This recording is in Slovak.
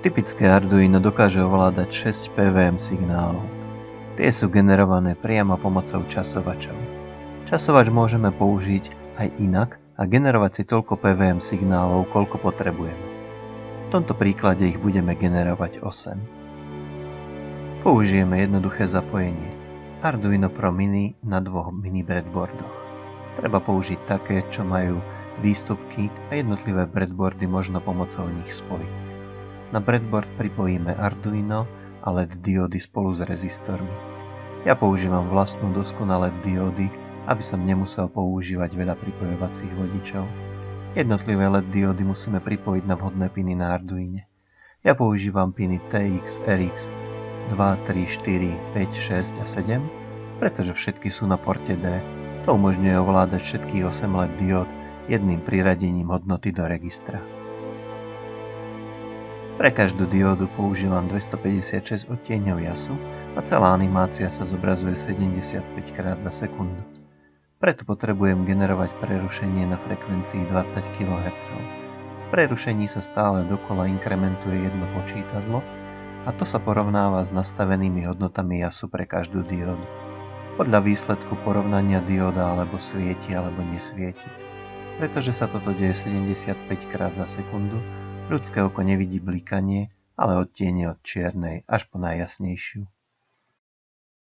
Typické Arduino dokáže ovládať 6 PWM signálov. Tie sú generované priamo pomocou časovačov. Časovač môžeme použiť aj inak a generovať si toľko PWM signálov, koľko potrebujeme. V tomto príklade ich budeme generovať 8. Použijeme jednoduché zapojenie Arduino Pro Mini na dvoch mini breadboardoch. Treba použiť také, čo majú výstupky a jednotlivé breadboardy možno pomocou nich spojiť. Na breadboard pripojíme Arduino a LED diódy spolu s rezistormi. Ja používam vlastnú dosku na LED diódy, aby som nemusel používať veľa pripojovacích vodičov. Jednotlivé LED diódy musíme pripojiť na vhodné piny na Arduine. Ja používam piny TX, RX 2, 3, 4, 5, 6 a 7, pretože všetky sú na porte D. To umožňuje ovládať všetkých 8 LED diód jedným priradením hodnoty do registra. Pre každú diódu používam 256 odtieňov jasu a celá animácia sa zobrazuje 75 krát za sekundu. Preto potrebujem generovať prerušenie na frekvencii 20 kHz. V prerušení sa stále dokola inkrementuje jedno počítadlo a to sa porovnáva s nastavenými hodnotami jasu pre každú diódu. Podľa výsledku porovnania dióda alebo svieti alebo nesvieti. Pretože sa toto deje 75 krát za sekundu, ľudské oko nevidí blikanie, ale odtiene od čiernej až po najjasnejšiu.